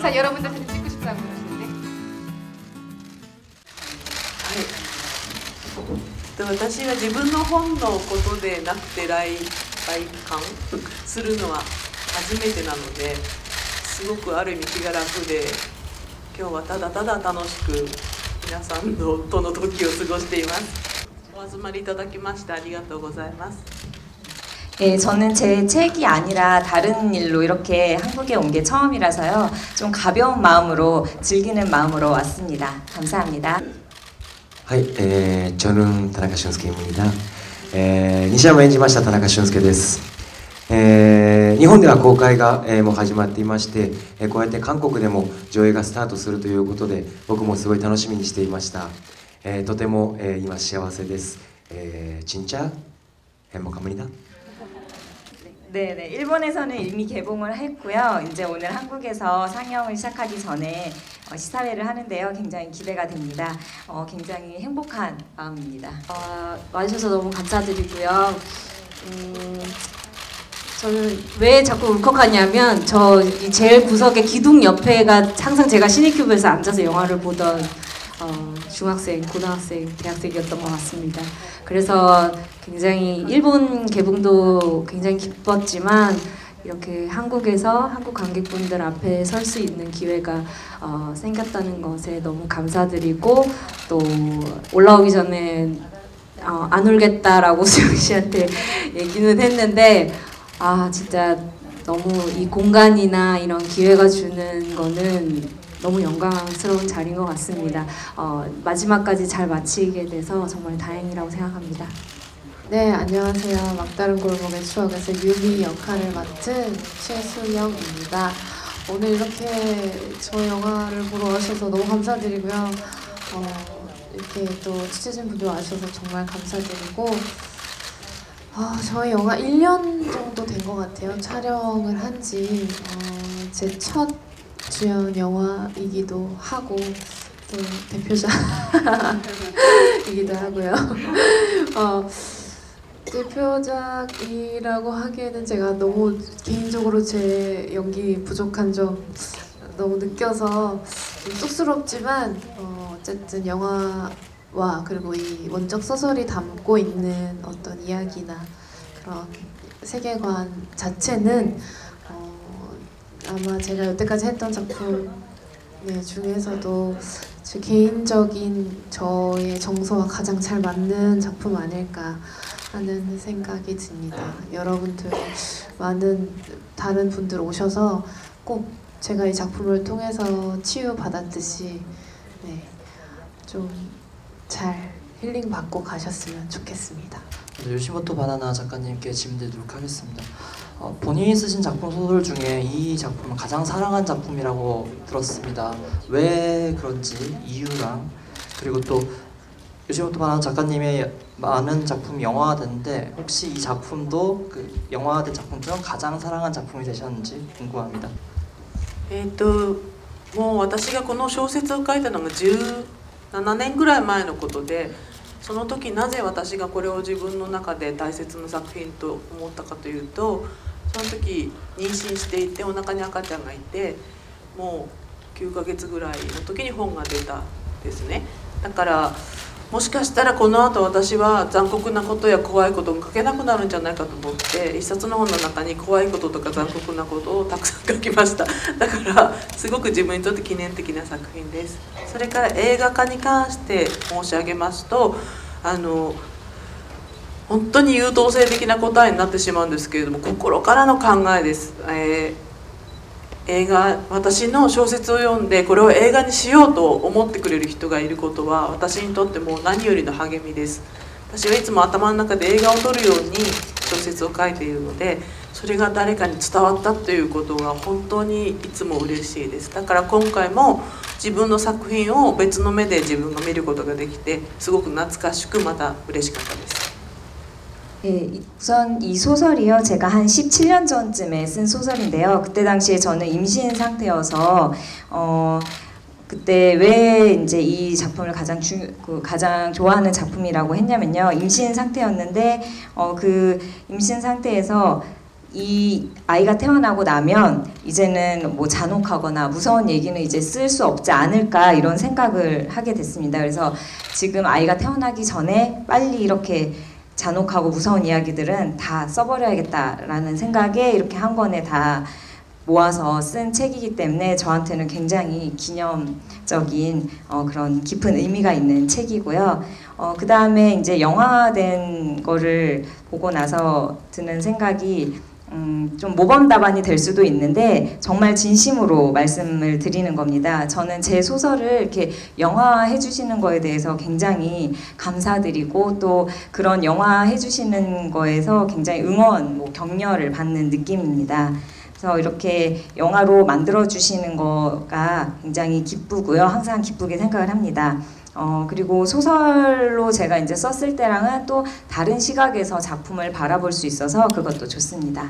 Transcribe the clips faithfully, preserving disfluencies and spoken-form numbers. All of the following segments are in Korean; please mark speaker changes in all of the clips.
Speaker 1: 자, 여러분들 사진 찍고 싶다고 그러시는데.
Speaker 2: 私は自分の本のことでなくて来来館するのは初めてなのですごくある意味気が楽で今日はただただ楽しく皆さんのとの時を過ごしています。お集まりいただきましてありがとうございます。
Speaker 3: 예, 저는 제 책이 아니라 다른 일로 이렇게 한국에 온 게 처음이라서요. 좀 가벼운 마음으로 즐기는 마음으로 왔습니다. 감사합니다.
Speaker 4: はい、えー、저는田中俊介입니다。えー、西山を演じました田中俊介です。えー、日本では公開が、えー、もう始まっていまして、えー、こうやって韓国でも上映がスタートするということで僕もすごい楽しみにしていました。えー、とても、えー、今幸せです。えー、진짜 행복합니다。
Speaker 3: 네네, 일본에서는 이미 개봉을 했고요. 이제 오늘 한국에서 상영을 시작하기 전에 어, 시사회를 하는데요. 굉장히 기대가 됩니다. 어, 굉장히 행복한 마음입니다.
Speaker 5: 어, 와주셔서 너무 감사드리고요. 음, 저는 왜 자꾸 울컥하냐면 저 제일 구석의 기둥 옆에가 항상 제가 시니큐브에서 앉아서 영화를 보던 어, 중학생, 고등학생, 대학생이었던 것 같습니다. 그래서 굉장히 일본 개봉도 굉장히 기뻤지만 이렇게 한국에서 한국 관객분들 앞에 설 수 있는 기회가 어, 생겼다는 것에 너무 감사드리고 또 올라오기 전에 어, 안 울겠다라고 수영 씨한테 얘기는 했는데 아 진짜 너무 이 공간이나 이런 기회가 주는 거는 너무 영광스러운 자리인 것 같습니다. 어, 마지막까지 잘 마치게 돼서 정말 다행이라고 생각합니다.
Speaker 6: 네, 안녕하세요. 막다른 골목의 추억에서 유미 역할을 맡은 최수영입니다. 오늘 이렇게 저 영화를 보러 와주셔서 너무 감사드리고요. 어, 이렇게 또 취재진분들 와주셔서 정말 감사드리고 어, 저희 영화 일 년 정도 된 것 같아요. 촬영을 한지 어, 제 첫 주연 영화이기도 하고 또 대표작이기도 하고요. 어, 대표작이라고 하기에는 제가 너무 개인적으로 제 연기 부족한 점 너무 느껴서 좀 쑥스럽지만 어, 어쨌든 영화와 그리고 이 원작 소설이 담고 있는 어떤 이야기나 그런 세계관 자체는 아마 제가 여태까지 했던 작품 네, 중에서도 제 개인적인 저의 정서와 가장 잘 맞는 작품 아닐까 하는 생각이 듭니다. 여러분들 많은 다른 분들 오셔서 꼭 제가 이 작품을 통해서 치유받았듯이 네, 좀 잘 힐링 받고 가셨으면 좋겠습니다.
Speaker 7: 요시모토 바나나 작가님께 질문드리도록 하겠습니다. 어, 본인이 쓰신 작품 소설 중에 이 작품은 가장 사랑한 작품이라고 들었습니다. 왜 그런지 이유랑 그리고 또 요시모토 바나나 작가님의 많은 작품이 영화가 됐는데 혹시 이 작품도 그 영화화된 작품 중 가장 사랑한 작품이 되셨는지 궁금합니다.
Speaker 2: えっともう私がこの小説を書いたのがじゅうななねんぐらい前のことで、その時なぜ私がこれを自分の中で大切な作品と思ったかというと、その時妊娠していてお腹に赤ちゃんがいてもうきゅうかげつぐらいの時に本が出たんですね。だからもしかしたらこの後私は残酷なことや怖いことが書けなくなるんじゃないかと思って一冊の本の中に怖いこととか残酷なことをたくさん書きました。だからすごく自分にとって記念的な作品です。それから映画化に関して申し上げますと、あの本当に優等生的な答えになってしまうんですけれども、心からの考えです。えー映画私の小説を読んでこれを映画にしようと思ってくれる人がいることは私にとってもう何よりの励みです。私はいつも頭の中で映画を撮るように小説を書いているので、それが誰かに伝わったということが本当にいつも嬉しいです。だから今回も自分の作品を別の目で自分が見ることができてすごく懐かしくまた嬉しかったです。
Speaker 3: 예, 우선 이 소설이요, 제가 한 십칠 년 전쯤에 쓴 소설인데요. 그때 당시에 저는 임신 상태여서 어, 그때 왜 이제 이 작품을 가장 주, 그 가장 좋아하는 작품이라고 했냐면요, 임신 상태였는데 어, 그 임신 상태에서 이 아이가 태어나고 나면 이제는 뭐 잔혹하거나 무서운 얘기는 이제 쓸 수 없지 않을까 이런 생각을 하게 됐습니다. 그래서 지금 아이가 태어나기 전에 빨리 이렇게 잔혹하고 무서운 이야기들은 다 써버려야겠다라는 생각에 이렇게 한 권에 다 모아서 쓴 책이기 때문에 저한테는 굉장히 기념적인 어, 그런 깊은 의미가 있는 책이고요. 어, 그 다음에 이제 영화된 거를 보고 나서 드는 생각이 음, 좀 모범 답안이 될 수도 있는데 정말 진심으로 말씀을 드리는 겁니다. 저는 제 소설을 이렇게 영화해 주시는 거에 대해서 굉장히 감사드리고 또 그런 영화해 주시는 거에서 굉장히 응원, 뭐 격려를 받는 느낌입니다. 그래서 이렇게 영화로 만들어 주시는 거가 굉장히 기쁘고요. 항상 기쁘게 생각을 합니다. 어, 그리고 소설로 제가 이제 썼을 때랑은 또 다른 시각에서 작품을 바라볼 수 있어서 그것도 좋습니다.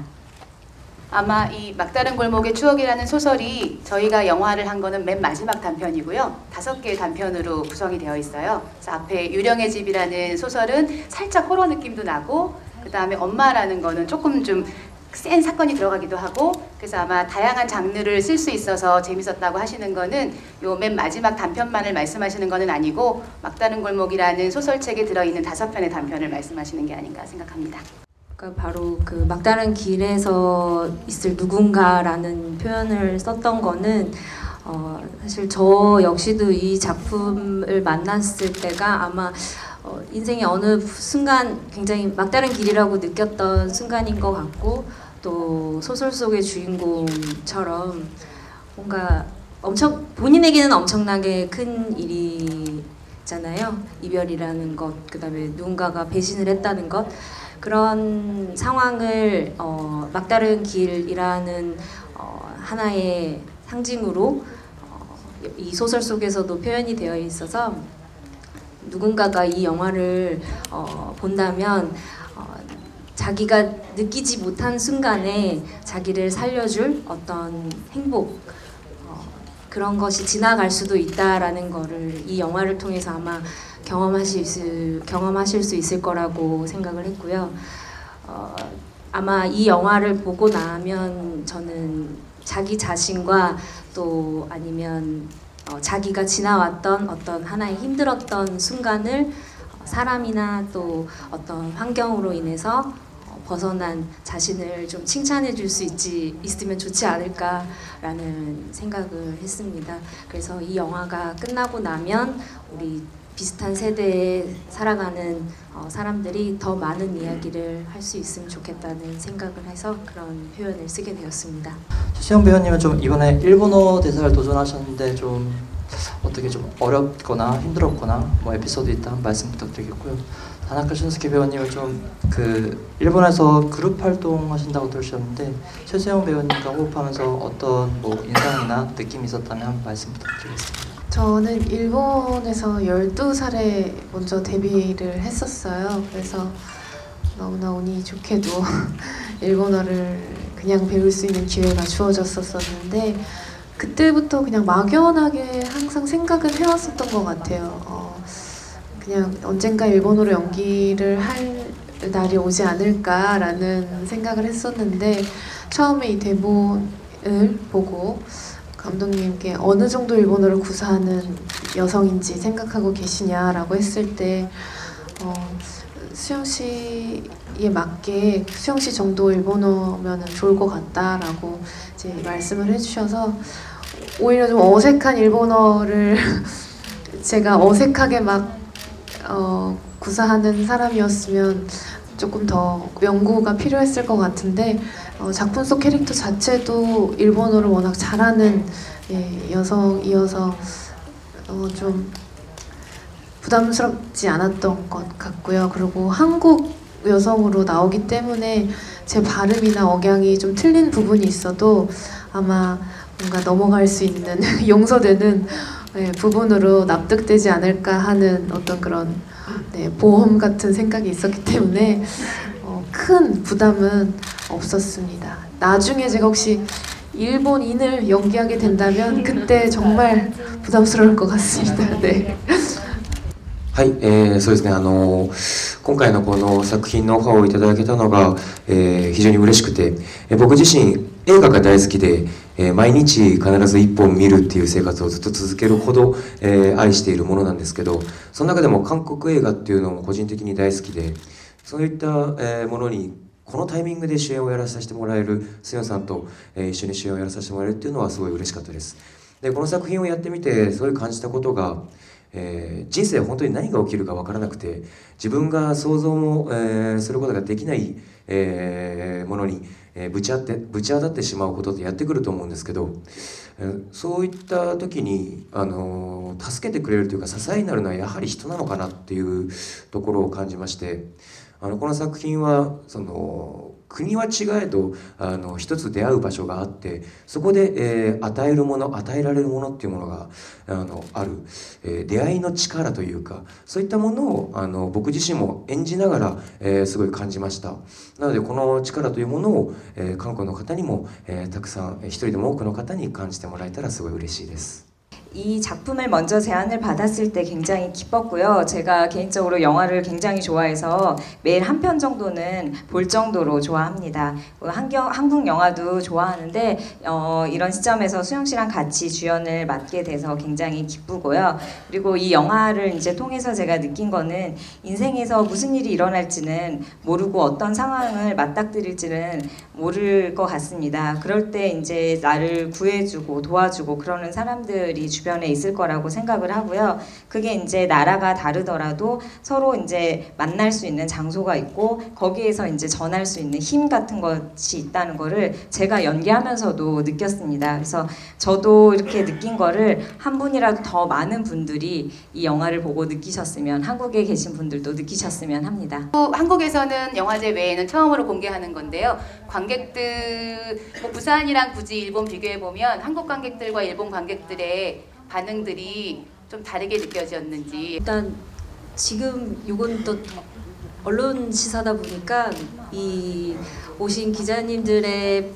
Speaker 1: 아마 이 막다른 골목의 추억이라는 소설이 저희가 영화를 한 거는 맨 마지막 단편이고요. 다섯 개의 단편으로 구성이 되어 있어요. 그래서 앞에 유령의 집이라는 소설은 살짝 호러 느낌도 나고 그 다음에 엄마라는 거는 조금 좀 센 사건이 들어가기도 하고 그래서 아마 다양한 장르를 쓸 수 있어서 재밌었다고 하시는 거는 요 맨 마지막 단편만을 말씀하시는 거는 아니고 막다른 골목이라는 소설책에 들어있는 다섯 편의 단편을 말씀하시는 게 아닌가 생각합니다.
Speaker 5: 그러니까 바로 그 막다른 길에서 있을 누군가라는 표현을 썼던 거는 어, 사실 저 역시도 이 작품을 만났을 때가 아마 어, 인생의 어느 순간 굉장히 막다른 길이라고 느꼈던 순간인 것 같고 또 소설 속의 주인공처럼 뭔가 엄청 본인에게는 엄청나게 큰 일이잖아요. 이별이라는 것, 그 다음에 누군가가 배신을 했다는 것 그런 상황을 어, 막다른 길이라는 어, 하나의 상징으로 어, 이 소설 속에서도 표현이 되어 있어서 누군가가 이 영화를 어, 본다면 어, 자기가 느끼지 못한 순간에 자기를 살려줄 어떤 행복 어, 그런 것이 지나갈 수도 있다라는 거를 이 영화를 통해서 아마 경험하실 수, 경험하실 수 있을 거라고 생각을 했고요. 어, 아마 이 영화를 보고 나면 저는 자기 자신과 또 아니면 어, 자기가 지나왔던 어떤 하나의 힘들었던 순간을 어, 사람이나 또 어떤 환경으로 인해서 어, 벗어난 자신을 좀 칭찬해 줄 수 있지 있으면 좋지 않을까라는 생각을 했습니다. 그래서 이 영화가 끝나고 나면 우리 비슷한 세대에 살아가는 어, 사람들이 더 많은 이야기를 할 수 있으면 좋겠다는 생각을 해서 그런 표현을 쓰게 되었습니다.
Speaker 7: 최수영 배우님은 좀 이번에 일본어 대사를 도전하셨는데 좀 어떻게 좀 어렵거나 힘들었거나 뭐 에피소드 있다면 말씀 부탁드리겠고요. 다나카 슌스케 배우님은 좀 그 일본에서 그룹 활동하신다고 들으셨는데 최수영 배우님과 호흡하면서 어떤 뭐 인상이나 느낌이 있었다면 한 말씀 부탁드리겠습니다.
Speaker 6: 저는 일본에서 열두 살에 먼저 데뷔를 했었어요. 그래서 너무나 운이 좋게도 일본어를 그냥 배울 수 있는 기회가 주어졌었는데 그때부터 그냥 막연하게 항상 생각은 해왔었던 것 같아요. 어, 그냥 언젠가 일본어로 연기를 할 날이 오지 않을까라는 생각을 했었는데 처음에 이 대본을 보고 감독님께 어느 정도 일본어를 구사하는 여성인지 생각하고 계시냐라고 했을 때 어, 수영 씨에 맞게 수영 씨 정도 일본어면은 좋을 것 같다라고 이제 말씀을 해주셔서 오히려 좀 어색한 일본어를 제가 어색하게 막 어, 구사하는 사람이었으면 조금 더 연구가 필요했을 것 같은데 어, 작품 속 캐릭터 자체도 일본어를 워낙 잘하는 예, 여성이어서 어, 좀 부담스럽지 않았던 것 같고요. 그리고 한국 여성으로 나오기 때문에 제 발음이나 억양이 좀 틀린 부분이 있어도 아마 뭔가 넘어갈 수 있는 용서되는 예, 부분으로 납득되지 않을까 하는 어떤 그런 네, 보험 같은 생각이 있었기 때문에 어, 큰 부담은 없었습니다. 나중에 제가 혹시 일본인을 연기하게 된다면 그때 정말 부담스러울 것 같습니다. 네.
Speaker 4: はい、えー、そうですね、あの今回のこの作品のオファーをいただけたのが、えー、非常に嬉しくて、えー、僕自身映画が大好きで、えー、毎日必ず一本見るっていう生活をずっと続けるほど、えー、愛しているものなんですけど、その中でも韓国映画っていうのも個人的に大好きで、そういった、えー、ものにこのタイミングで主演をやらさせてもらえる、スヨンさんと、えー、一緒に主演をやらさせてもらえるっていうのはすごい嬉しかったです。でこの作品をやってみてすごい感じたことが、えー、人生本当に何が起きるか分からなくて、自分が想像も、えー、することができない、えー、ものに、えー、ぶち当てぶち当たってしまうことってやってくると思うんですけど、えー、そういった時に、あのー、助けてくれるというか支えになるのはやはり人なのかなっていうところを感じまして、あのこの作品はその国は違えどあの一つ出会う場所があって、そこで、えー、与えるもの与えられるものっていうものがあのある、えー、出会いの力というか、そういったものをあの僕自身も演じながら、えー、すごい感じました。なのでこの力というものを、えー、韓国の方にも、えー、たくさん一人でも多くの方に感じてもらえたらすごい嬉しいです。
Speaker 3: 이 작품을 먼저 제안을 받았을 때 굉장히 기뻤고요. 제가 개인적으로 영화를 굉장히 좋아해서 매일 한 편 정도는 볼 정도로 좋아합니다. 한경, 한국 영화도 좋아하는데 어, 이런 시점에서 수영 씨랑 같이 주연을 맡게 돼서 굉장히 기쁘고요. 그리고 이 영화를 이제 통해서 제가 느낀 거는 인생에서 무슨 일이 일어날지는 모르고 어떤 상황을 맞닥뜨릴지는 모를 것 같습니다. 그럴 때 이제 나를 구해주고 도와주고 그러는 사람들이 주변에 있을 거라고 생각을 하고요. 그게 이제 나라가 다르더라도 서로 이제 만날 수 있는 장소가 있고 거기에서 이제 전할 수 있는 힘 같은 것이 있다는 거를 제가 연기하면서도 느꼈습니다. 그래서 저도 이렇게 느낀 거를 한 분이라도 더 많은 분들이 이 영화를 보고 느끼셨으면, 한국에 계신 분들도 느끼셨으면 합니다.
Speaker 1: 한국에서는 영화제 외에는 처음으로 공개하는 건데요. 관객들, 뭐 부산이랑 굳이 일본 비교해보면 한국 관객들과 일본 관객들의 반응들이 좀 다르게 느껴졌는지.
Speaker 5: 일단 지금 이건 또 언론 시사다 보니까 이 오신 기자님들의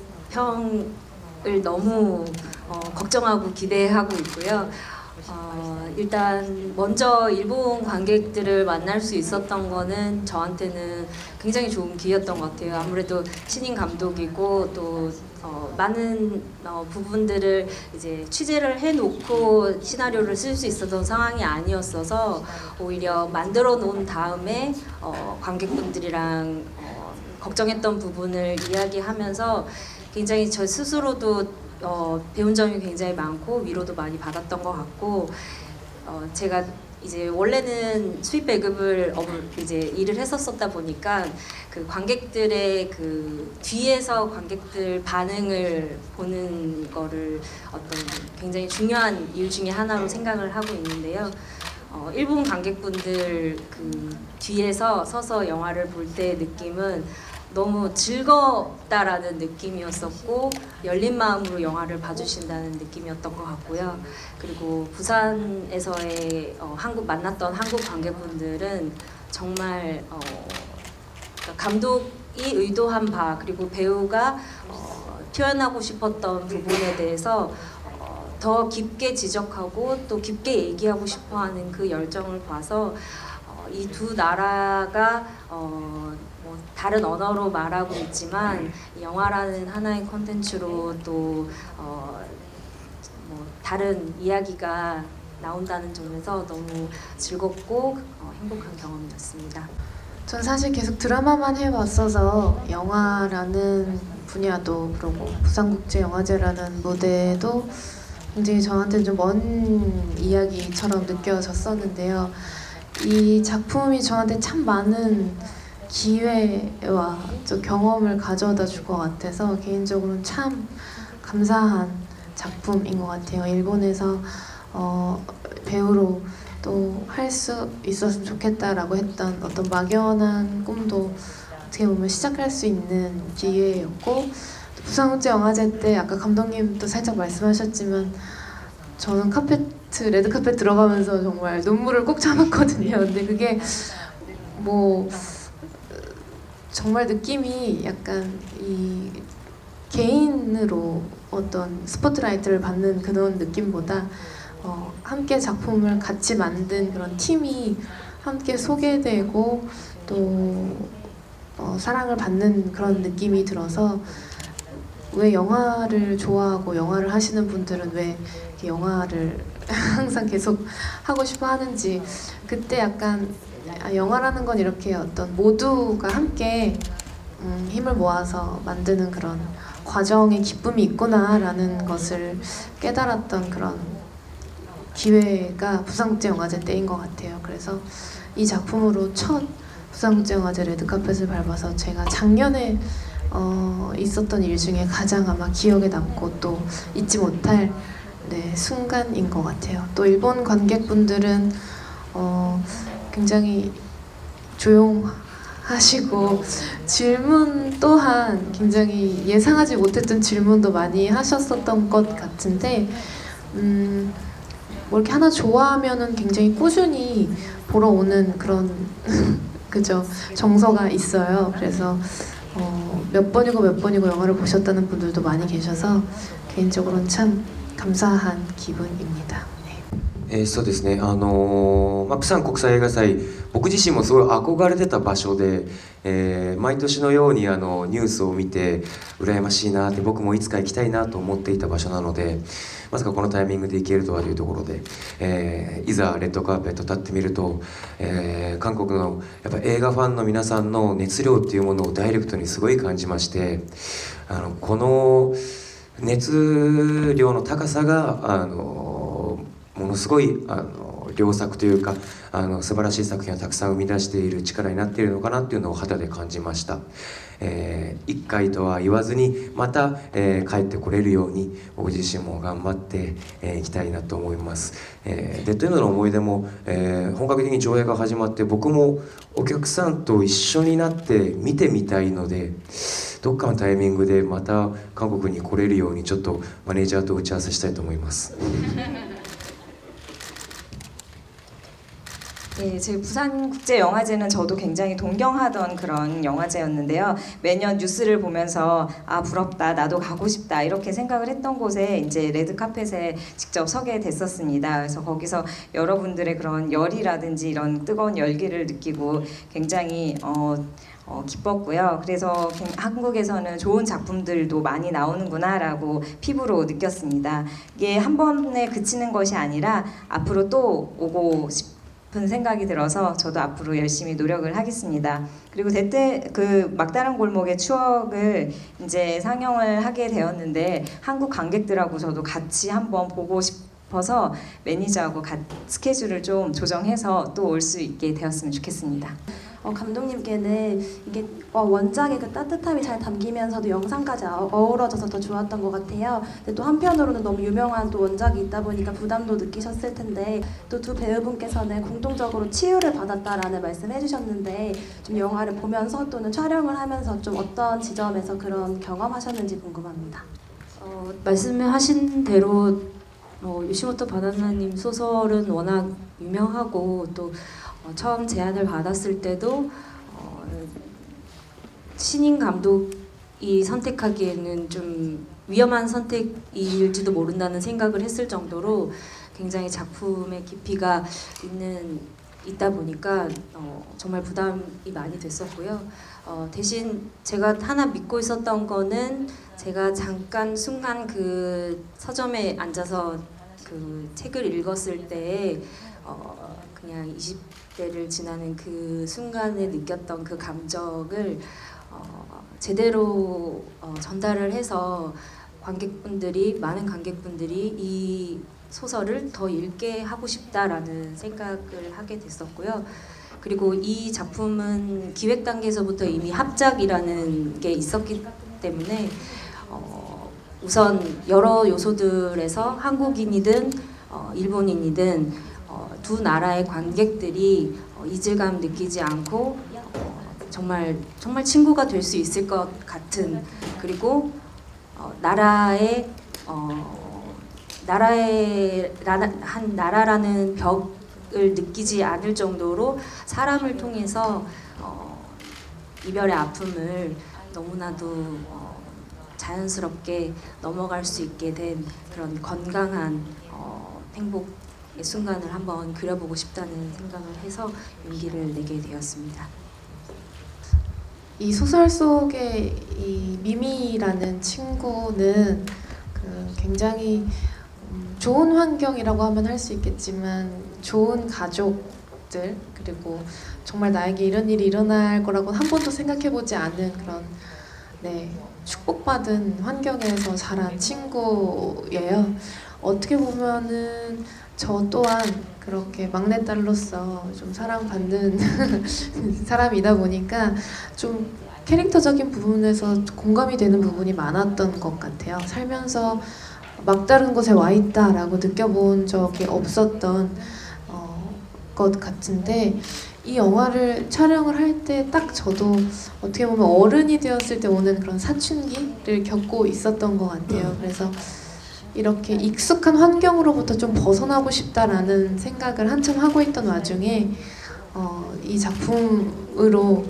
Speaker 5: 평을 너무 어, 걱정하고 기대하고 있고요. 어, 일단 먼저 일본 관객들을 만날 수 있었던 거는 저한테는 굉장히 좋은 기회였던 것 같아요. 아무래도 신인 감독이고 또 어, 많은 어, 부분들을 이제 취재를 해놓고 시나리오를 쓸 수 있었던 상황이 아니었어서 오히려 만들어 놓은 다음에 어, 관객분들이랑 어, 걱정했던 부분을 이야기하면서 굉장히 저 스스로도 어, 배운 점이 굉장히 많고 위로도 많이 받았던 것 같고, 어, 제가 이제 원래는 수입 배급을 어, 이제 일을 했었었다 보니까 그 관객들의 그 뒤에서 관객들 반응을 보는 거를 어떤 굉장히 중요한 이유 중에 하나로 생각을 하고 있는데요. 어, 일본 관객분들 그 뒤에서 서서 영화를 볼 때 느낌은 너무 즐겁다라는 느낌이었었고 열린 마음으로 영화를 봐주신다는 느낌이었던 것 같고요. 그리고 부산에서의 어, 한국 만났던 한국 관객분들은 정말 어, 감독이 의도한 바 그리고 배우가 어, 표현하고 싶었던 부분에 대해서 어, 더 깊게 지적하고 또 깊게 얘기하고 싶어하는 그 열정을 봐서 어, 이 두 나라가 어, 뭐 다른 언어로 말하고 있지만 영화라는 하나의 콘텐츠로 또 어, 뭐 다른 이야기가 나온다는 점에서 너무 즐겁고 어, 행복한 경험이었습니다.
Speaker 6: 전 사실 계속 드라마만 해왔어서 영화라는 분야도 그리고 부산국제영화제라는 무대도 굉장히 저한테는 좀 먼 이야기처럼 느껴졌었는데요. 이 작품이 저한테 참 많은 기회와 또 경험을 가져다 줄 것 같아서 개인적으로는 참 감사한 작품인 것 같아요. 일본에서 어, 배우로 또 할 수 있었으면 좋겠다라고 했던 어떤 막연한 꿈도 어떻게 보면 시작할 수 있는 기회였고, 부산국제영화제 때 아까 감독님도 살짝 말씀하셨지만 저는 카페트, 레드카펫 들어가면서 정말 눈물을 꼭 참았거든요. 근데 그게 뭐 정말 느낌이 약간 이 개인으로 어떤 스포트라이트를 받는 그런 느낌보다 어, 함께 작품을 같이 만든 그런 팀이 함께 소개되고 또 어, 사랑을 받는 그런 느낌이 들어서 왜 영화를 좋아하고 영화를 하시는 분들은 왜 이렇게 영화를 항상 계속 하고 싶어 하는지 그때 약간 아, 영화라는 건 이렇게 어떤 모두가 함께 음, 힘을 모아서 만드는 그런 과정의 기쁨이 있구나라는 것을 깨달았던 그런 기회가 부산국제영화제 때인 것 같아요. 그래서 이 작품으로 첫 부산국제영화제 레드카펫을 밟아서 제가 작년에 어, 있었던 일 중에 가장 아마 기억에 남고 또 잊지 못할 네, 순간인 것 같아요. 또 일본 관객분들은 어, 굉장히 조용하시고 질문 또한 굉장히 예상하지 못했던 질문도 많이 하셨었던 것 같은데 음, 뭐 이렇게 하나 좋아하면은 굉장히 꾸준히 보러 오는 그런 그죠 정서가 있어요. 그래서 어, 몇 번이고 몇 번이고 영화를 보셨다는 분들도 많이 계셔서 개인적으로는 참 감사한 기분입니다.
Speaker 4: えーそうですね、あのーまあ、プサン国際映画祭、僕自身もすごい憧れてた場所で、えー毎年のようにあのニュースを見て羨ましいなって、僕もいつか行きたいなと思っていた場所なので、まさかこのタイミングで行けるとはというところで、えーいざレッドカーペット立ってみると、えー韓国のやっぱ映画ファンの皆さんの熱量っていうものをダイレクトにすごい感じまして、あのこの熱量の高さがあのものすごいあの良作というかあの素晴らしい作品をたくさん生み出している力になっているのかなっていうのを肌で感じました、えー、一回とは言わずにまた、えー、帰ってこれるように僕自身も頑張ってい、えー、きたいなと思います、えー、デッドエンドの思い出も、えー、本格的に上映が始まって僕もお客さんと一緒になって見てみたいので、どっかのタイミングでまた韓国に来れるようにちょっとマネージャーと打ち合わせしたいと思います
Speaker 3: 네, 제 부산국제영화제는 저도 굉장히 동경하던 그런 영화제였는데요. 매년 뉴스를 보면서 아 부럽다, 나도 가고 싶다 이렇게 생각을 했던 곳에 이제 레드카펫에 직접 서게 됐었습니다. 그래서 거기서 여러분들의 그런 열이라든지 이런 뜨거운 열기를 느끼고 굉장히 어, 어, 기뻤고요. 그래서 한국에서는 좋은 작품들도 많이 나오는구나라고 피부로 느꼈습니다. 이게 한 번에 그치는 것이 아니라 앞으로 또 오고 싶 싶은 생각이 들어서 저도 앞으로 열심히 노력을 하겠습니다. 그리고 대때 그 막다른 골목의 추억을 이제 상영을 하게 되었는데 한국 관객들하고 저도 같이 한번 보고 싶어서 매니저하고 가, 스케줄을 좀 조정해서 또 올 수 있게 되었으면 좋겠습니다.
Speaker 8: 어, 감독님께는 이게 어, 원작의 그 따뜻함이 잘 담기면서도 영상까지 어, 어우러져서 더 좋았던 것 같아요. 근데 또 한편으로는 너무 유명한 또 원작이 있다 보니까 부담도 느끼셨을 텐데 또 두 배우분께서는 공통적으로 치유를 받았다라는 말씀해 주셨는데 좀 영화를 보면서 또는 촬영을 하면서 좀 어떤 지점에서 그런 경험하셨는지 궁금합니다.
Speaker 5: 어, 말씀하신 대로 어, 요시모토 바나나님 소설은 워낙 유명하고 또 어, 처음 제안을 받았을 때도 어, 신인 감독이 선택하기에는 좀 위험한 선택일지도 모른다는 생각을 했을 정도로 굉장히 작품의 깊이가 있는 있다 보니까 어, 정말 부담이 많이 됐었고요. 어, 대신 제가 하나 믿고 있었던 거는 제가 잠깐 순간 그 서점에 앉아서 그 책을 읽었을 때에 어, 그냥 이십 대를 지나는 그 순간에 느꼈던 그 감정을 어, 제대로 어, 전달을 해서 관객분들이 많은 관객분들이 이 소설을 더 읽게 하고 싶다라는 생각을 하게 됐었고요. 그리고 이 작품은 기획 단계에서부터 이미 합작이라는 게 있었기 때문에 어, 우선 여러 요소들에서 한국인이든 어, 일본인이든 어, 두 나라의 관객들이 어, 이질감 느끼지 않고 어, 정말 정말 친구가 될 수 있을 것 같은, 그리고 어, 나라의 어, 나라의 라나, 한 나라라는 벽을 느끼지 않을 정도로 사람을 통해서 어, 이별의 아픔을 너무나도 어, 자연스럽게 넘어갈 수 있게 된 그런 건강한 어, 행복의 순간을 한번 그려보고 싶다는 생각을 해서 용기를 내게 되었습니다.
Speaker 6: 이 소설 속의 이 미미라는 친구는 그 굉장히 음, 좋은 환경이라고 하면 할 수 있겠지만 좋은 가족들 그리고 정말 나에게 이런 일이 일어날 거라고 한 번도 생각해보지 않은 그런 네, 축복받은 환경에서 자란 친구예요. 어떻게 보면은 저 또한 그렇게 막내딸로서 좀 사랑받는 사람이다 보니까 좀 캐릭터적인 부분에서 공감이 되는 부분이 많았던 것 같아요. 살면서 막다른 곳에 와 있다라고 느껴본 적이 없었던 어, 것 같은데 이 영화를 촬영을 할 때 딱 저도 어떻게 보면 어른이 되었을 때 오는 그런 사춘기를 겪고 있었던 것 같아요. 그래서 이렇게 익숙한 환경으로부터 좀 벗어나고 싶다라는 생각을 한참 하고 있던 와중에 어, 이 작품으로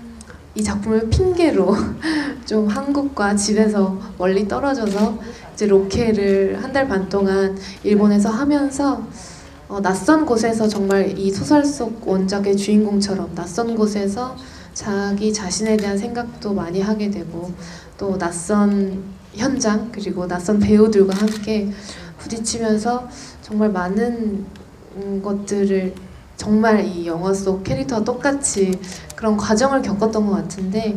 Speaker 6: 이 작품을 핑계로 좀 한국과 집에서 멀리 떨어져서 이제 로케를 한 달 반 동안 일본에서 하면서 어, 낯선 곳에서 정말 이 소설 속 원작의 주인공처럼 낯선 곳에서 자기 자신에 대한 생각도 많이 하게 되고 또 낯선 현장 그리고 낯선 배우들과 함께 부딪히면서 정말 많은 음, 것들을 정말 이 영화 속 캐릭터와 똑같이 그런 과정을 겪었던 것 같은데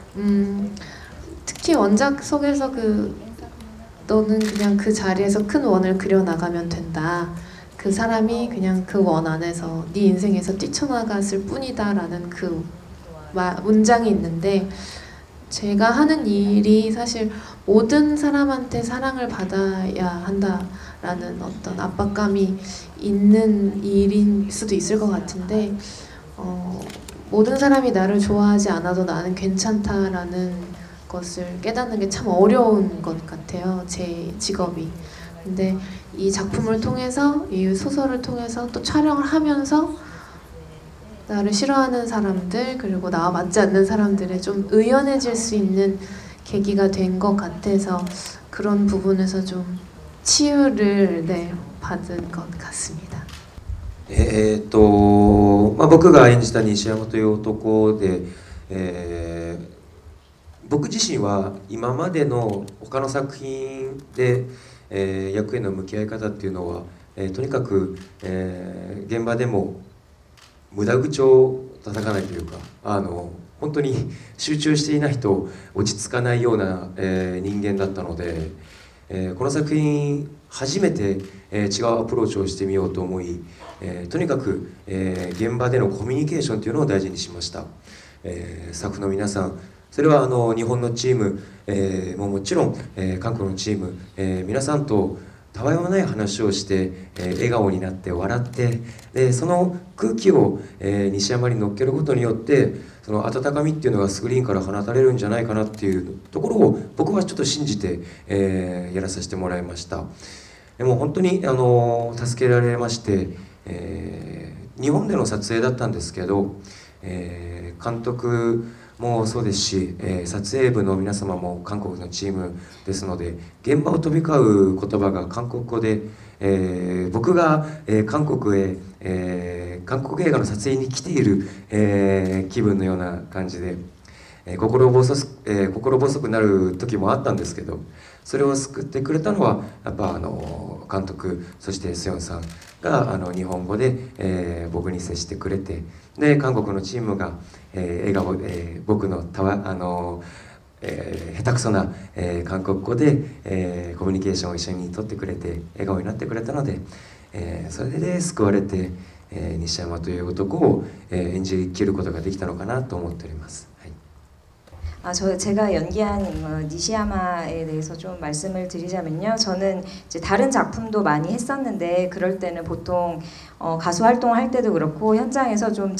Speaker 6: 음, 특히 원작 속에서 그 너는 그냥 그 자리에서 큰 원을 그려나가면 된다. 그 사람이 그냥 그 원 안에서 네 인생에서 뛰쳐나갔을 뿐이다 라는 그 마, 문장이 있는데 제가 하는 일이 사실 모든 사람한테 사랑을 받아야 한다라는 어떤 압박감이 있는 일일 수도 있을 것 같은데 어, 모든 사람이 나를 좋아하지 않아도 나는 괜찮다라는 것을 깨닫는 게 참 어려운 것 같아요. 제 직업이. 근데 이 작품을 통해서 이 소설을 통해서 또 촬영을 하면서 나를 싫어하는 사람들 그리고 나와 맞지 않는 사람들에 좀 의연해질 수 있는 계기가 된 것 같아서 그런 부분에서 좀 치유를 네, 받은 것 같습니다.
Speaker 4: えーっとまあ、僕が演じた西山という男で、えー、僕自身は今までの他の作品で、えー、役への向き合い方っていうのは、えー、とにかく、えー、現場でも無駄口を叩かないというかあの本当に集中していないと落ち着かないような、えー、人間だったので、えー、この作品初めて、えー、違うアプローチをしてみようと思い、えー、とにかく、えー、現場でのコミュニケーションというのを大事にしました、えー、スタッフの皆さんそれはあの日本のチーム、えー、ももちろん、えー、韓国のチーム、えー、皆さんとたわいもない話をして、えー、笑顔になって笑ってでその空気を、えー、西山に乗っけることによってその温かみっていうのがスクリーンから放たれるんじゃないかなっていうところを僕はちょっと信じて、えー、やらさせてもらいました。でも本当にあの助けられまして、えー、日本での撮影だったんですけど、えー、監督もそうですし、えー、撮影部の皆様も韓国のチームですので現場を飛び交う言葉が韓国語で、えー、僕が、えー、韓国へ、えー、韓国映画の撮影に来ている、えー、気分のような感じで、えー、心細す、えー、心細くなる時もあったんですけどそれを救ってくれたのはやっぱあの監督そしてスヨンさんがあの日本語で、えー、僕に接してくれてで韓国のチームが、えー、笑顔、えー、僕のたわあの、えー、下手くそな、えー、韓国語で、えー、コミュニケーションを一緒に取ってくれて笑顔になってくれたので、えー、それで救われて、えー、西山という男を、えー、演じきることができたのかなと思っております。
Speaker 3: 아, 저 제가 연기한 어, 니시야마에 대해서 좀 말씀을 드리자면요. 저는 이제 다른 작품도 많이 했었는데 그럴 때는 보통 어, 가수 활동할 때도 그렇고 현장에서 좀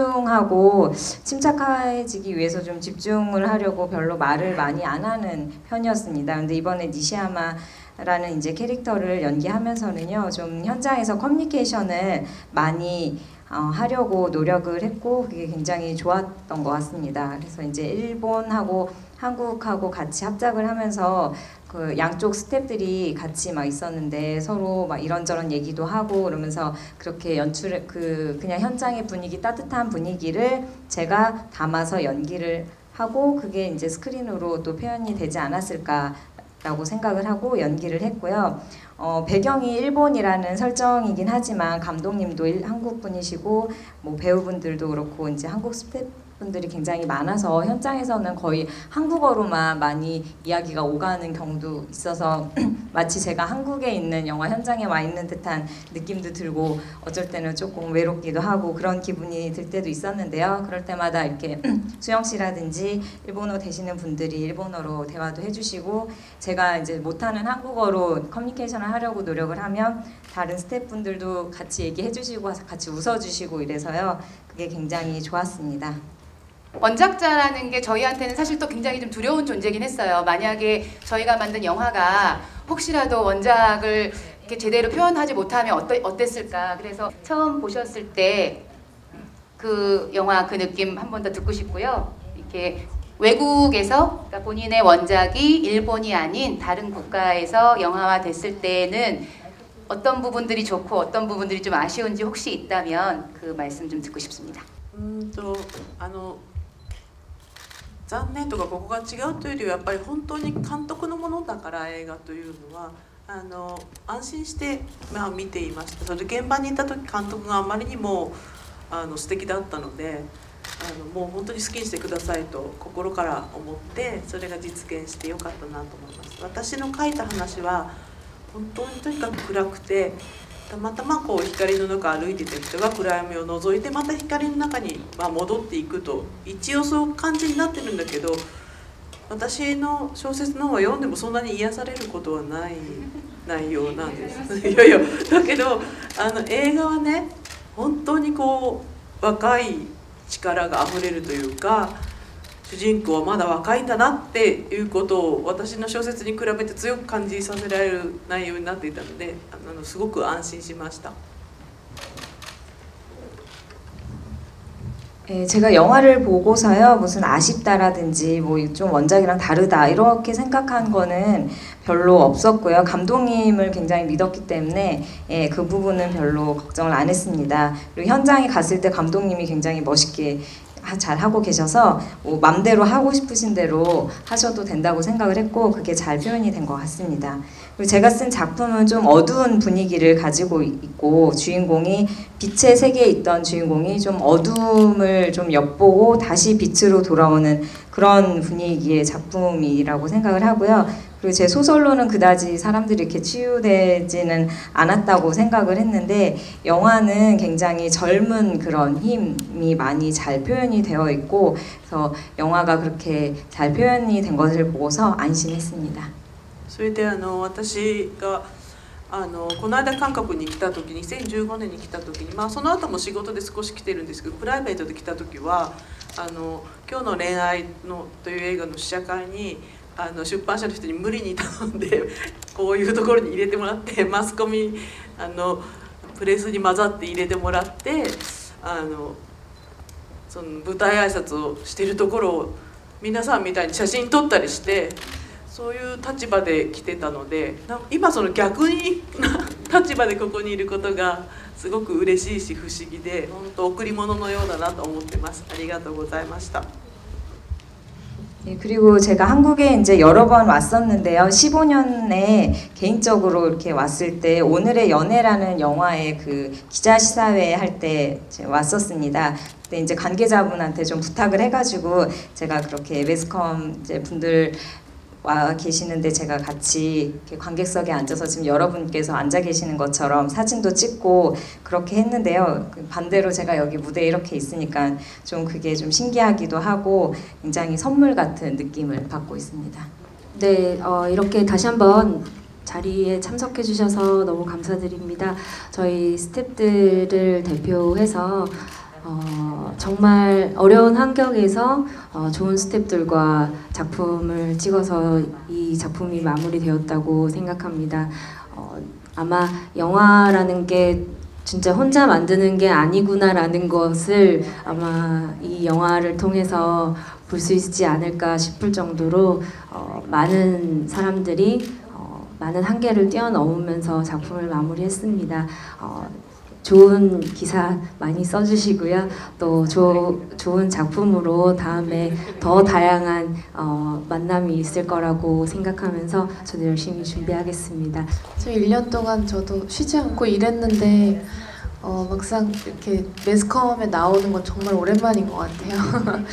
Speaker 3: 집중하고 침착해지기 위해서 좀 집중을 하려고 별로 말을 많이 안 하는 편이었습니다. 근데 이번에 니시야마 라는 이제 캐릭터를 연기하면서는요 좀 현장에서 커뮤니케이션을 많이 어, 하려고 노력을 했고 그게 굉장히 좋았던 것 같습니다. 그래서 이제 일본하고 한국하고 같이 합작을 하면서 그 양쪽 스태프들이 같이 막 있었는데 서로 막 이런저런 얘기도 하고 그러면서 그렇게 연출을 그 그냥 현장의 분위기 따뜻한 분위기를 제가 담아서 연기를 하고 그게 이제 스크린으로 또 표현이 되지 않았을까라고 생각을 하고 연기를 했고요. 어, 배경이 일본이라는 설정이긴 하지만 감독님도 일, 한국 분이시고 뭐 배우분들도 그렇고 이제 한국 스태프분들이 굉장히 많아서 현장에서는 거의 한국어로만 많이 이야기가 오가는 경우도 있어서 마치 제가 한국에 있는 영화 현장에 와 있는 듯한 느낌도 들고 어쩔 때는 조금 외롭기도 하고 그런 기분이 들 때도 있었는데요. 그럴 때마다 이렇게 수영 씨라든지 일본어 되시는 분들이 일본어로 대화도 해주시고 제가 이제 못하는 한국어로 커뮤니케이션을 하려고 노력을 하면 다른 스태프분들도 같이 얘기해 주시고 같이 웃어주시고 이래서요. 그게 굉장히 좋았습니다.
Speaker 1: 원작자라는 게 저희한테는 사실 또 굉장히 좀 두려운 존재긴 했어요. 만약에 저희가 만든 영화가 혹시라도 원작을 이렇게 제대로 표현하지 못하면 어떠, 어땠을까. 그래서 처음 보셨을 때 그 영화 그 느낌 한 번 더 듣고 싶고요. 이렇게 외국에서 그러니까 본인의 원작이 일본이 아닌 다른 국가에서 영화화 됐을 때는 어떤 부분들이 좋고 어떤 부분들이 좀 아쉬운지 혹시 있다면 그 말씀 좀 듣고 싶습니다.
Speaker 2: うんとあの残念とかここが違うというよりはやっぱり本当に監督のものだから映画というのはあの安心して、まあ、見ていました。それで現場にいた時監督があまりにもあの素敵だったのであのもう本当に好きにしてくださいと心から思ってそれが実現してよかったなと思います。私の書いた話は本当にとにかく暗くてたまたまこう光の中歩いてた人が暗闇を覗いてまた光の中にまあ戻っていくと一応そういう感じになってるんだけど私の小説の方は読んでもそんなに癒されることはない内容なんです。いやいやだけどあの映画はね本当にこう若い力があふれるというか主人公はまだ若いんだなっていうことを私の小説に比べて強く感じさせられる内容になっていたのであのすごく安心しました。
Speaker 3: 예, 제가 영화를 보고서요 무슨 아쉽다라든지 뭐 좀 원작이랑 다르다 이렇게 생각한 거는 별로 없었고요. 감독님을 굉장히 믿었기 때문에 예, 그 부분은 별로 걱정을 안 했습니다. 그리고 현장에 갔을 때 감독님이 굉장히 멋있게 잘 하고 계셔서 뭐 맘대로 하고 싶으신 대로 하셔도 된다고 생각을 했고 그게 잘 표현이 된 것 같습니다. 그리고 제가 쓴 작품은 좀 어두운 분위기를 가지고 있고 주인공이 빛의 세계에 있던 주인공이 좀 어둠을 좀 엿보고 다시 빛으로 돌아오는 그런 분위기의 작품이라고 생각을 하고요. 그리고 제 소설로는 그다지 사람들이 이렇게 치유되지는 않았다고 생각을 했는데 영화는 굉장히 젊은 그런 힘이 많이 잘 표현이 되어 있고 그래서 영화가 그렇게 잘 표현이 된 것을 보고서 안심했습니다.
Speaker 2: それであの私があのこの間韓国に来た時にせんじゅうごねんに来た時に、まあ、その後も仕事で少し来てるんですけどプライベートで来た時はあの今日の恋愛のという映画の試写会にあの出版社の人に無理に頼んでこういうところに入れてもらってマスコミあのプレスに混ざって入れてもらってあのその舞台挨拶をしているところを皆さんみたいに写真撮ったりしてそういう立場で来てたので今その逆に立場でここにいることがすごく嬉しいし不思議で本当贈り物のようだなと思ってます。ありがとうございました。
Speaker 3: 예, 그리고 제가 한국에 이제 여러 번 왔었는데요. 십오 년에 개인적으로 이렇게 왔을 때 오늘의 연애라는 영화의 그 기자 시사회 할 때 왔었습니다. 그때 이제 관계자분한테 좀 부탁을 해가지고 제가 그렇게 매스컴 이제 분들 와 계시는데 제가 같이 이렇게 관객석에 앉아서 지금 여러분께서 앉아 계시는 것처럼 사진도 찍고 그렇게 했는데요. 반대로 제가 여기 무대에 이렇게 있으니까 좀 그게 좀 신기하기도 하고 굉장히 선물 같은 느낌을 받고 있습니다.
Speaker 5: 네, 어, 이렇게 다시 한번 자리에 참석해 주셔서 너무 감사드립니다. 저희 스태프들을 대표해서 어, 정말 어려운 환경에서 어, 좋은 스태프들과 작품을 찍어서 이 작품이 마무리되었다고 생각합니다. 어, 아마 영화라는 게 진짜 혼자 만드는 게 아니구나라는 것을 아마 이 영화를 통해서 볼 수 있지 않을까 싶을 정도로 어, 많은 사람들이 어, 많은 한계를 뛰어넘으면서 작품을 마무리했습니다. 어, 좋은 기사 많이 써주시고요. 또 조, 좋은 작품으로 다음에 더 다양한 어, 만남이 있을 거라고 생각하면서 저도 열심히 준비하겠습니다.
Speaker 6: 저 일 년 동안 저도 쉬지 않고 일했는데 어, 막상 이렇게 매스컴에 나오는 건 정말 오랜만인 것 같아요.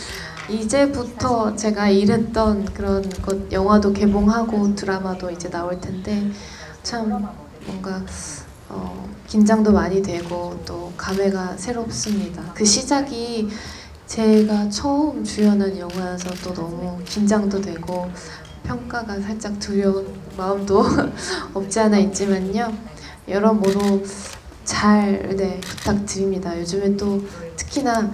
Speaker 6: 이제부터 제가 일했던 그런 것 영화도 개봉하고 드라마도 이제 나올 텐데 참 뭔가 어, 긴장도 많이 되고 또 감회가 새롭습니다. 그 시작이 제가 처음 주연한 영화여서 또 너무 긴장도 되고 평가가 살짝 두려운 마음도 없지 않아 있지만요. 여러모로 잘 네, 부탁드립니다. 요즘에 또 특히나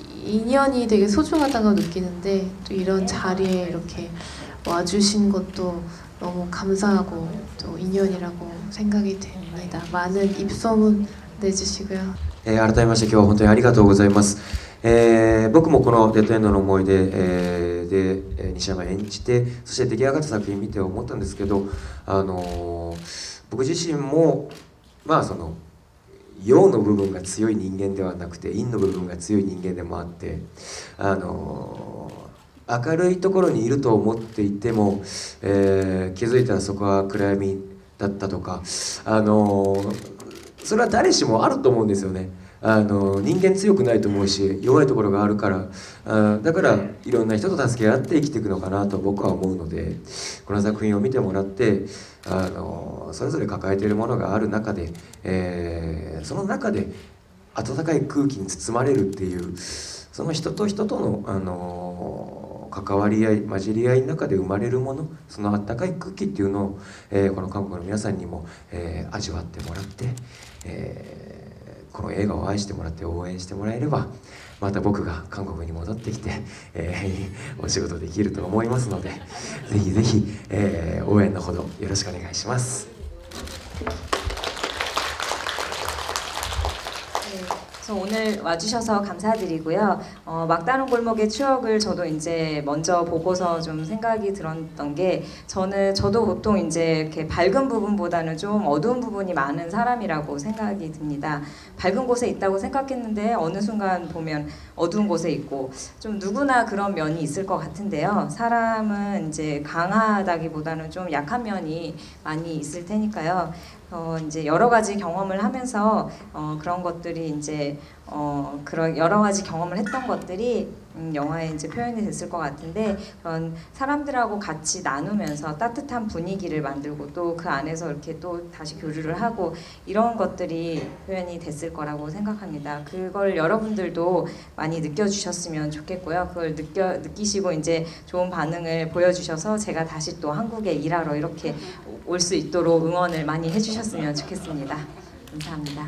Speaker 6: 인연이 되게 소중하다고 느끼는데 또 이런 자리에 이렇게 와주신 것도 너무 감사하고 또 인연이라고 생각이 됩니다. 많은 입소문 내주시고요.
Speaker 4: えー改めまして今日は本当にありがとうございます。えー僕もこの「デッドエンドの思い出」えーで、えー西山演じて、そして出来上がった作品見て思ったんですけど、あのー僕自身もまあその陽の部分が強い人間ではなくて陰の部分が強い人間でもあって、あのー明るいところにいると思っていても、えー気づいたらそこは暗闇だったとか、あのーそれは誰しもあると思うんですよね。あの人間強くないと思うし弱いところがあるから、あだからいろんな人と助け合って生きていくのかなと僕は思うので、この作品を見てもらってあのそれぞれ抱えているものがある中で、えーその中で温かい空気に包まれるっていうその人と人との、あの関わり合い混じり合いの中で生まれるもの、その温かい空気っていうのを、えーこの韓国の皆さんにも、えー味わってもらって、えーこの映画を愛してもらって応援してもらえれば、また僕が韓国に戻ってきて、えーお仕事できると思いますので、ぜひぜひ、えー応援のほどよろしくお願いします。
Speaker 3: 그래서 오늘 와주셔서 감사드리고요. 어, 막다른 골목의 추억을 저도 이제 먼저 보고서 좀 생각이 들었던 게, 저는 저도 보통 이제 이렇게 밝은 부분보다는 좀 어두운 부분이 많은 사람이라고 생각이 듭니다. 밝은 곳에 있다고 생각했는데 어느 순간 보면 어두운 곳에 있고, 좀 누구나 그런 면이 있을 것 같은데요. 사람은 이제 강하다기보다는 좀 약한 면이 많이 있을 테니까요. 어 이제 여러 가지 경험을 하면서 어 그런 것들이 이제 어 그런 여러 가지 경험을 했던 것들이 음 영화에 이제 표현이 됐을 것 같은데, 그런 사람들하고 같이 나누면서 따뜻한 분위기를 만들고 또 그 안에서 이렇게 또 다시 교류를 하고 이런 것들이 표현이 됐을 거라고 생각합니다. 그걸 여러분들도 많이 느껴주셨으면 좋겠고요. 그걸 느껴 느끼시고 이제 좋은 반응을 보여주셔서 제가 다시 또 한국에 일하러 이렇게 올 수 있도록 응원을 많이 해주셨으면 좋겠습니다. 감사합니다.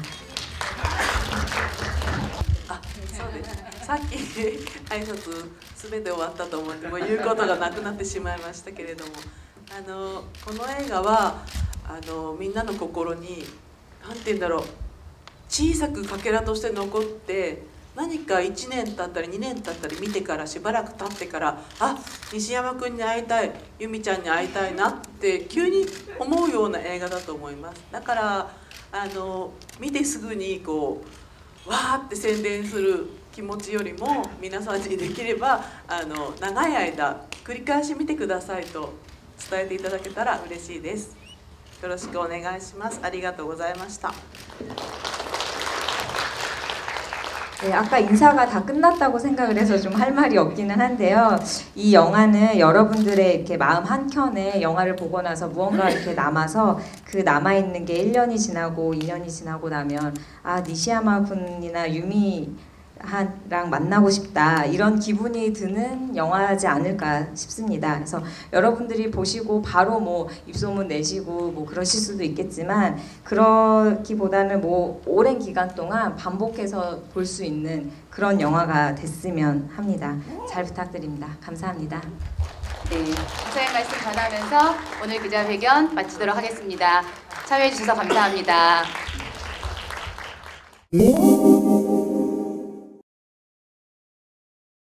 Speaker 2: そうです。さっき挨拶すべて終わったと思ってもう言うことがなくなってしまいましたけれども、あのこの映画はあのみんなの心に何て言うんだろう、小さくかけらとして残って、何かいちねん経ったりにねん経ったり見てからしばらく経ってから、あ、西山君に会いたい、由美ちゃんに会いたいなって急に思うような映画だと思います。だからあの見てすぐにこうわーって宣伝する気持ちよりも、皆さんにできればあの長い間繰り返し見てくださいと伝えていただけたら嬉しいです。よろしくお願いします。ありがとうございました。
Speaker 3: 네, 아까 인사가 다 끝났다고 생각을 해서 좀 할 말이 없기는 한데요. 이 영화는 여러분들의 이렇게 마음 한켠에 영화를 보고 나서 무언가 이렇게 남아서 그 남아있는 게 일 년이 지나고 이 년이 지나고 나면, 아, 니시야마 군이나 유미 랑 만나고 싶다, 이런 기분이 드는 영화지 않을까 싶습니다. 그래서 여러분들이 보시고 바로 뭐 입소문 내시고 뭐 그러실 수도 있겠지만, 그러기보다는 뭐 오랜 기간 동안 반복해서 볼 수 있는 그런 영화가 됐으면 합니다. 잘 부탁드립니다. 감사합니다.
Speaker 1: 네, 감사의 말씀 전하면서 오늘 기자회견 마치도록 하겠습니다. 참여해 주셔서 감사합니다.